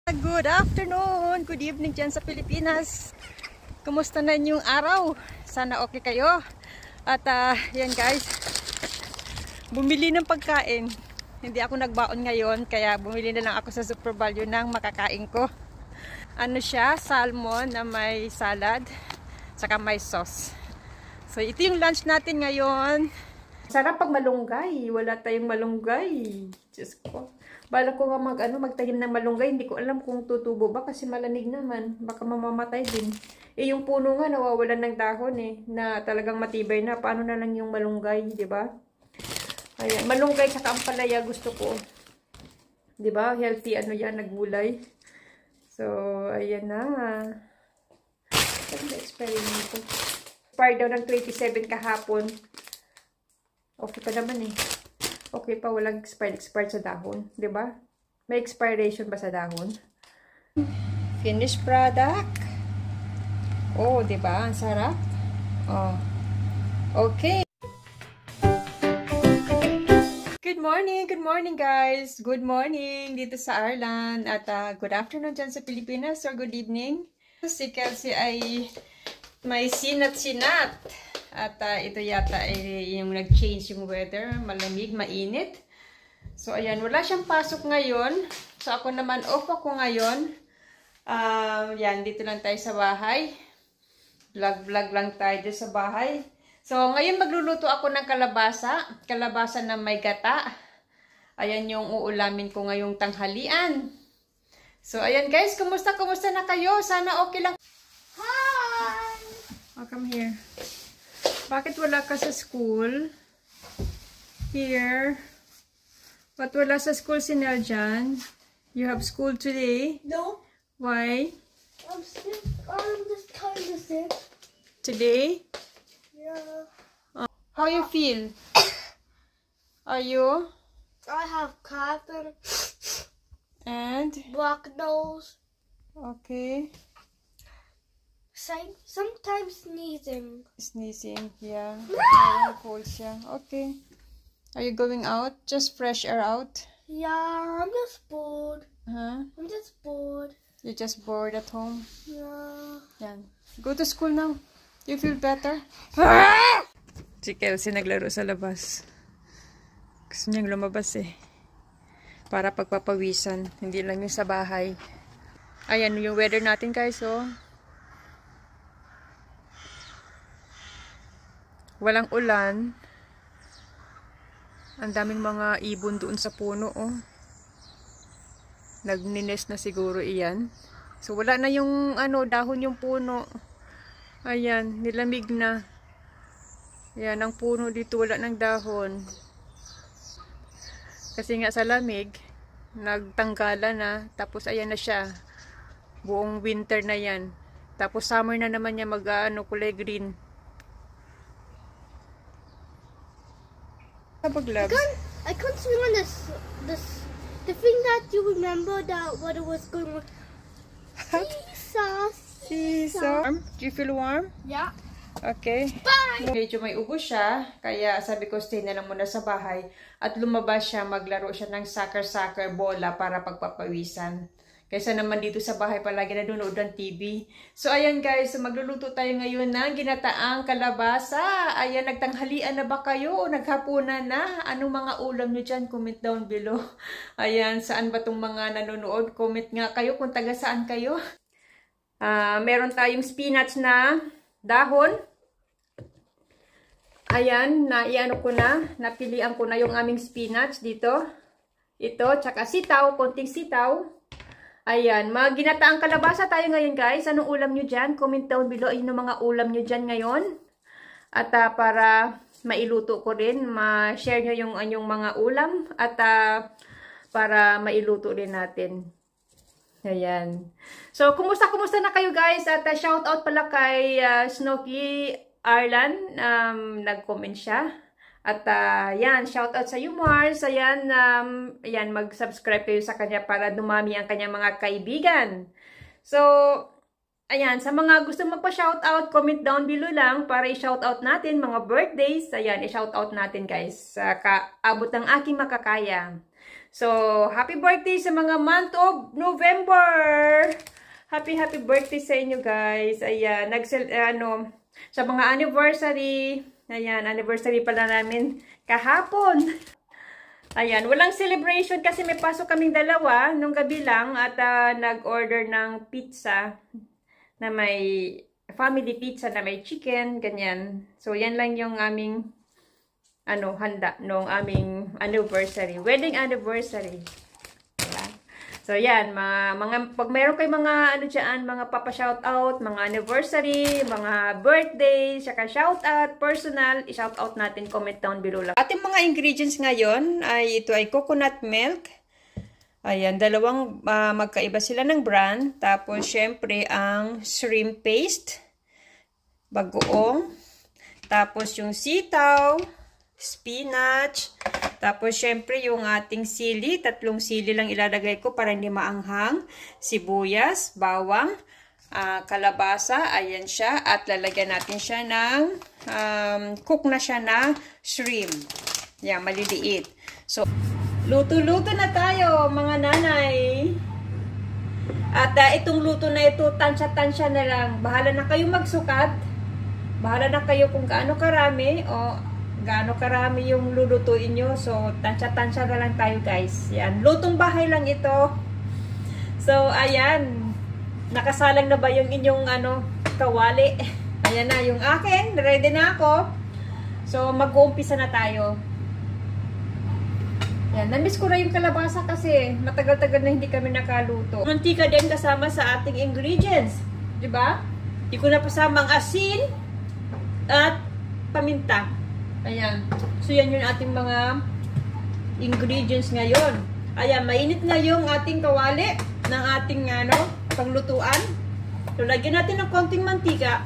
Good afternoon, good evening dyan sa Pilipinas. Kumusta na inyong araw? Sana okay kayo. At yan guys, bumili ng pagkain. Hindi ako nagbaon ngayon, kaya bumili na lang ako sa Super Value ng makakain ko. Ano siya? Salmon na may salad, saka may sauce. So ito yung lunch natin ngayon. Sarap pag malunggay. Wala tayong malunggay. Diyos ko. Bala ko nga magtanim ng malunggay. Hindi ko alam kung tutubo ba kasi malanig naman. Baka mamamatay din. Eh yung puno nga nawawalan ng dahon eh. Na talagang matibay na. Paano na lang yung malunggay, di ba? Ayan, malunggay sa ampalaya gusto ko. Di ba? Healthy ano yan, naggulay. So, ayan na. Ano na expiry nito? Expire daw ng 27 kahapon. Okay pa naman eh. Okay pa, walang expired sa dahon. Diba? May expiration ba sa dahon? Finished product. Oh, diba? Ang sarap. Oh. Okay. Good morning guys. Good morning dito sa Ireland. At good afternoon dyan sa Pilipinas or good evening. Si Kelsey ay may sinat-sinat. At ito yata ay yung nag-change yung weather. Malamig, mainit. So, ayan. Wala siyang pasok ngayon. So, ako naman off ako ngayon. Yan, dito lang tayo sa bahay. Vlog lang tayo dito sa bahay. So, ngayon magluluto ako ng kalabasa. Kalabasa na may gata. Ayan yung uulamin ko ngayong tanghalian. So, ayan guys. Kumusta na kayo? Sana okay lang. Hi! Welcome here. Bakit wala ka sa school? Here. Ba't wala sa school si Neljan? You have school today? No. Why? I'm just kind of sick. Today? Yeah. How you feel? Are you? I have cough And? black nose. Okay. Sometimes sneezing. Sneezing, yeah. Cold siya. Okay. Are you going out? Just fresh air out? Yeah, I'm just bored. Huh? I'm just bored. You're just bored at home? Yeah. Yan. Go to school now. You feel better? Si Kelsey naglaro sa labas. Gusto niyang lumabas eh. Para pagpapawisan. Hindi lang yung sa bahay. Ayan yung weather natin guys, oh. Walang ulan. Ang daming mga ibon doon sa puno, oh. Nagnines na siguro iyan. So, wala na yung, dahon yung puno. Ayan, nilamig na. Ayan, ang puno dito, wala ng dahon. Kasi nga sa lamig, nagtanggala na. Tapos, ayan na siya. Buong winter na yan. Tapos, summer na naman niya kulay green. I can't swing on the thing that you remember that what it was going on. Seesaw. Do you feel warm? Yeah. Okay. Bye! Medyo may ubo siya, kaya sabi ko stay na lang muna sa bahay at lumabas siya, maglaro siya ng soccer bola para pagpapawisan. Kaysa naman dito sa bahay palagi nanonood ng TV. So ayan guys, so magluluto tayo ngayon ng ginataang kalabasa. Ayan, nagtanghalian na ba kayo o naghapunan na? Anong mga ulam nyo dyan? Comment down below. Ayan, saan ba itong mga nanonood? Comment nga kayo kung taga saan kayo. Meron tayong spinach na dahon. Ayan, napilian ko na yung aming spinach dito. Ito, tsaka sitaw, konting sitaw. Ayan, ginataang kalabasa tayo ngayon guys. Anong ulam nyo dyan? Comment down below yung mga ulam nyo dyan ngayon. At para mailuto ko rin, ma-share nyo yung anyong mga ulam. At para mailuto din natin. Ayan. So, kumusta na kayo guys? At shout out pala kay Snooki Arlan. Nag-comment siya. At yan, shout out sa you Mars. Ayan, mag-subscribe kayo sa kanya para dumami ang kanyang mga kaibigan. So, ayan, sa mga gusto magpa-shout out, comment down below lang para i-shout out natin mga birthdays. Ayan, i-shout out natin guys sa kaabot ng aking makakaya. So, happy birthday sa mga month of November! Happy birthday sa inyo guys. Ayan, sa mga anniversary. Ayan, anniversary pala namin kahapon. Ayan, walang celebration kasi may pasok kaming dalawa nung gabi lang at nag-order ng pizza na may family pizza na may chicken, ganyan. So, yan lang yung aming handa nung aming anniversary, wedding anniversary. Diba? So yan, pag meron kayo mga diyan, mga papa shoutout, mga anniversary, mga birthday, saka shoutout, personal, i-shoutout natin, comment down below lang. Ating mga ingredients ngayon ay ito ay coconut milk. Ayan, dalawang magkaiba sila ng brand. Tapos syempre ang shrimp paste, bagoong. Tapos yung sitaw, spinach, tapos syempre yung ating sili, 3 sili lang ilalagay ko para hindi maanghang, sibuyas, bawang, kalabasa, ayan siya, at lalagyan natin siya ng cook na siya na shrimp. Yan, maliliit. So, luto-luto na tayo mga nanay. At itong luto na ito, tansya-tansya na lang. Bahala na kayo magsukat. Bahala na kayo kung gaano karami o gaano karami yung lulutuin nyo. So, tansya-tansya na lang tayo guys. Yan. Lutong bahay lang ito. So, ayan. Nakasalang na ba yung inyong kawali? Ayan na. Yung akin. Ready na ako. So, mag-uumpisa na tayo. Yan. Namiss ko na yung kalabasa kasi matagal-tagal na hindi kami nakaluto. Mantika din kasama sa ating ingredients. Diba? Hindi ko na pasama ang asin at paminta. Ayan. So, yan yung ating mga ingredients ngayon. Ayan, mainit na yung ating kawali ng ating panglutuan. So, lagyan natin ng konting mantika.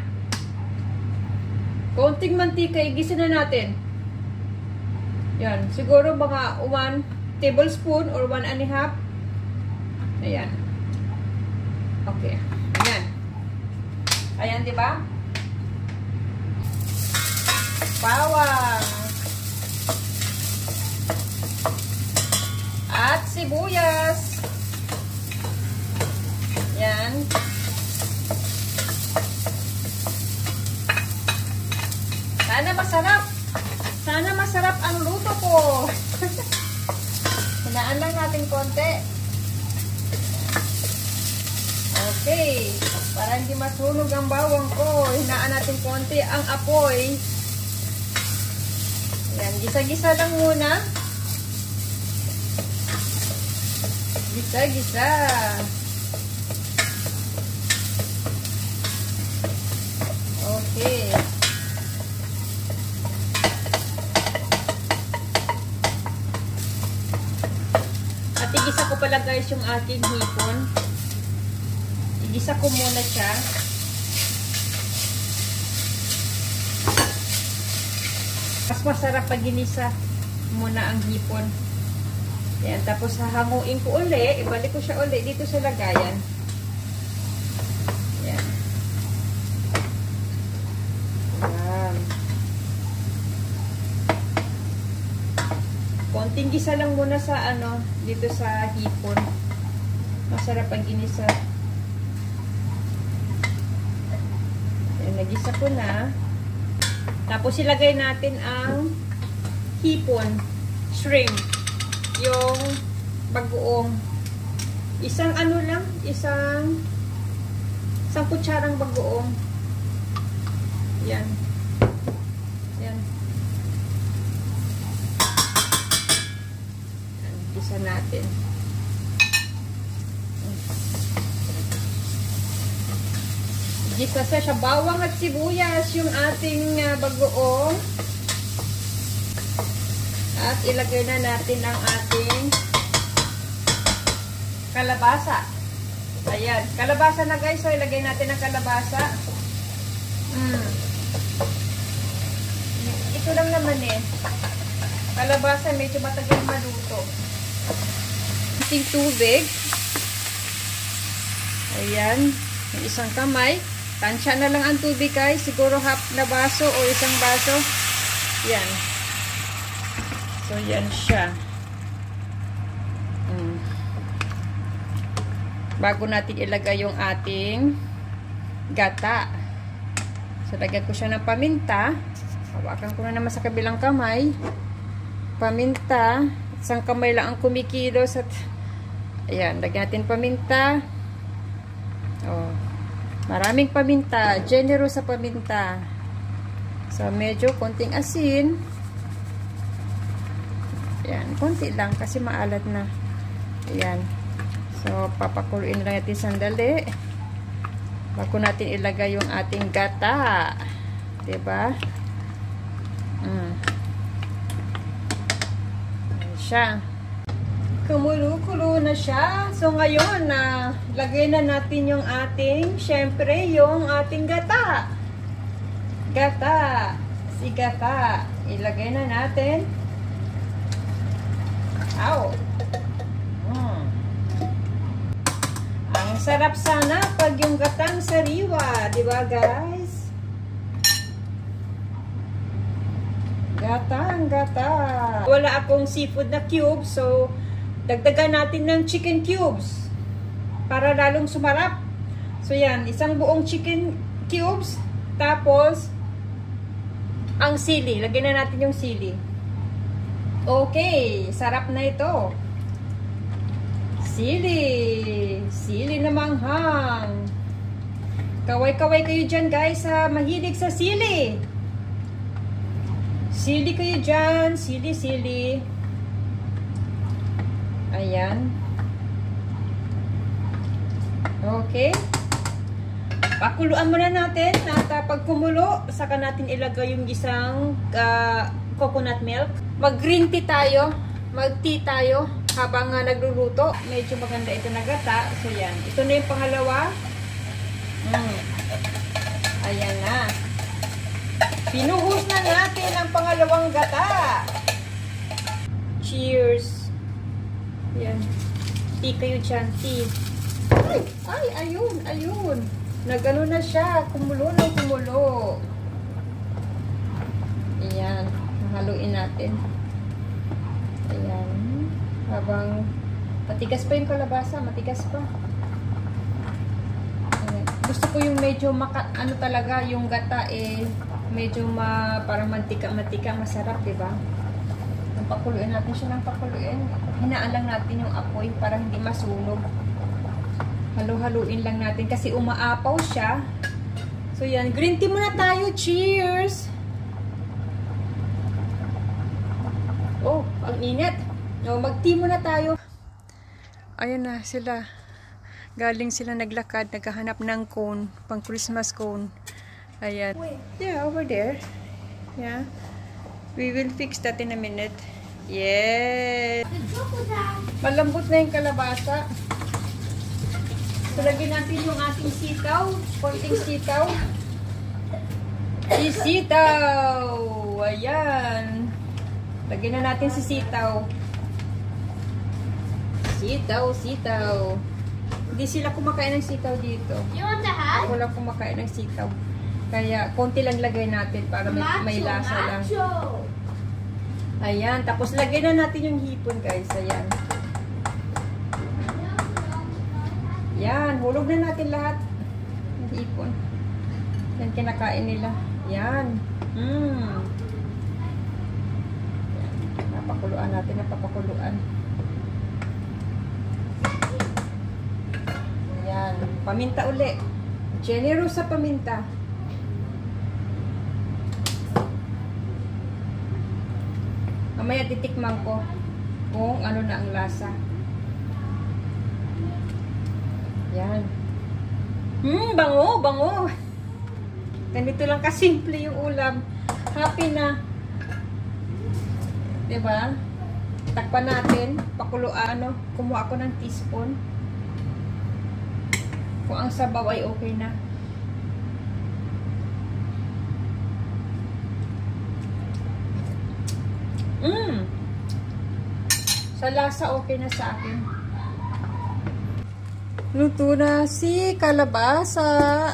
Konting mantika, igisa na natin. Yan. Siguro mga 1 tablespoon or 1.5. Ayan. Okay. Ayan. Ayan, diba? Bawang at sibuyas. Yan. Sana masarap ang luto ko. Hinaan lang natin konti. Okay, para hindi masunog ang bawang ko, hinaan natin konti ang apoy. Yan, gisa-gisa lang muna. Gisa-gisa. Okay. At igisa ko pala guys yung aking hipon. Igisa ko muna siya. Mas masarap pag ginisa muna ang hipon. Yan, tapos hahanguin ko uli, ibalik ko siya uli dito sa lagayan. Yan. Yan. Konting gisa lang muna sa dito sa hipon. Masarap pag ginisa. Yan, nagisa ko na. Tapos ilagay natin ang hipon, shrimp, yung bagoong. Isang isang kutsarang bagoong. Yan. Yan. Isa natin. Gisa siya bawang at sibuyas yung ating bagoong. At ilagay na natin ang ating kalabasa. Ayan. Kalabasa na guys. So, ilagay natin ang kalabasa. Ito lang naman eh. Kalabasa medyo matagal maluto. Ating tubig. Ayan. Yung isang kamay. Tansya na lang ang tubig guys. Siguro half na baso o isang baso. Yan. So, yan siya. bago natin ilagay yung ating gata. So, lagyan ko siya ng paminta. Hawakan ko na naman sa kabilang kamay. Paminta. Isang kamay lang ang kumikilos. At, ayan, lagyan natin paminta. Oh, maraming paminta. Generous sa paminta. So, medyo konting asin. Ayan, konti lang kasi maalat na. Ayan. So, papakuluin lang natin sandali. Bago natin ilagay yung ating gata. Diba? Ayan siya. Kumulo-kulo na siya. So, ngayon, lagay na natin yung ating, syempre, yung ating gata. Gata. Si gata. Ilagay na natin. Ow. Ang sarap sana pag yung gatang sariwa, di ba guys? Gatang gata. Wala akong seafood na cube, so dagdagan natin ng chicken cubes para lalong sumarap. So yan, isang buong chicken cubes, tapos ang sili. Lagyan na natin yung sili. Okay, sarap na ito. Sili. Sili na manghang. Kaway-kaway kayo dyan guys, mahilig sa sili. Sili kayo dyan. Sili, sili. Ayan. Okay. Pakuluan muna natin. At pag kumulo, saka natin ilagay yung isang coconut milk. Mag-green tea tayo. Mag-tea tayo. Habang nagluluto, medyo maganda ito na gata. So, yan. Ito na yung pangalawa. Ayan na. Pinuhos na natin ang pangalawang gata. Cheers. Yan. Tea kayo dyan. Tea. Ay, ayun, ayun. Nagano na siya. Kumulo na kumulo. Ayan. Haluin natin. Ayan. Habang matigas pa yung kalabasa, matigas pa. Ayan. Gusto ko yung medyo ano talaga, yung gata medyo parang mantika-mantika, masarap, diba? Pakuluin natin siya ng pakuluin. Hinaan lang natin yung apoy para hindi masunog. Halu-haluin lang natin kasi umaapaw siya. So yan, green tea muna tayo. Cheers! Oh, ang init. No, mag-tea muna tayo. Ayan na sila. Galing sila naglakad, naghahanap ng cone, pang Christmas cone. Ayan. Yeah, over there. Yeah. We will fix that in a minute. Yes. Malambot na yung kalabasa. So, lagyan natin yung ating sitaw. Konting sitaw. Si sitaw. Ayan. Lagyan na natin si sitaw. Sitaw, sitaw. Hindi sila kumakain ng sitaw dito. You want to have? Ako lang kumakain ng sitaw. Kaya, konti lang lagay natin para may lasa lang. Ayan. Tapos, lagay na natin yung hipon, guys. Ayan. Yan. Hulog na natin lahat. Yung hipon. Yan, kinakain nila. Yan. Napakuluan natin. Napapakuluan. Yan. Paminta uli. Generous sa paminta. Mamaya titikman ko kung ano na ang lasa. Yan. Bango, bango. Ganito lang kasimple yung ulam. Happy na. Diba? Takpan natin. Pakuluan, kumuha ako ng teaspoon. Kung ang sabaw ay okay na. Sa lasa okay na sa akin. Luto na si kalabasa.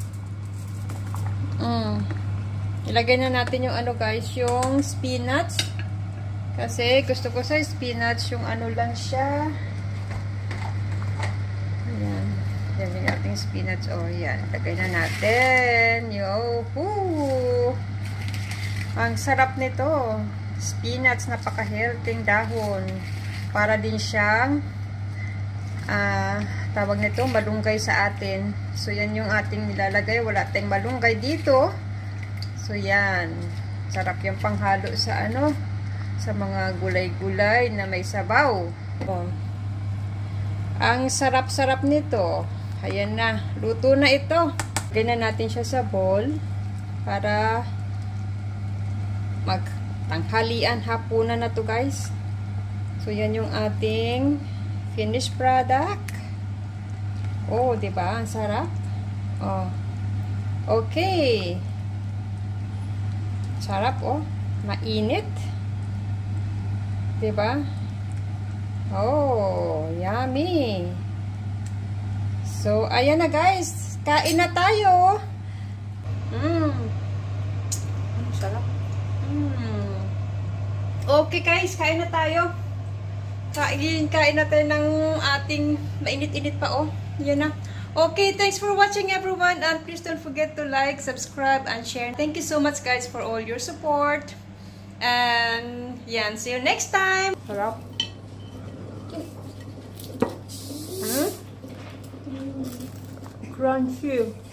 Ilagay na natin yung guys, yung spinach. Kasi gusto ko sa spinach yung lang siya. Ayan. Yan yung ating spinach. O, yan. Lagay na natin. Yo-hoo! Ang sarap nito. Spinach, napaka-healthy dahon. Para din siyang tawag nito, malunggay sa atin. So, yan yung ating nilalagay. Wala tayong malunggay dito. So, yan. Sarap yung panghalo sa sa mga gulay-gulay na may sabaw. Oh. Ang sarap-sarap nito. Ayan na. Luto na ito. Lagyan na natin siya sa bowl para magtanghalian, hapunan na to guys. So, yan yung ating finished product. Oh, diba? Ang sarap. Oh. Okay. Sarap, oh. Mainit. Diba? Oh, yummy. So, ayan na guys. Kain na tayo. Sarap. Okay guys, kain na tayo. Kain na tayo ng ating mainit-init pa, oh. Yan na. Okay, thanks for watching everyone. And please don't forget to like, subscribe, and share. Thank you so much guys for all your support. And yan, see you next time. Sarap. Crunchy.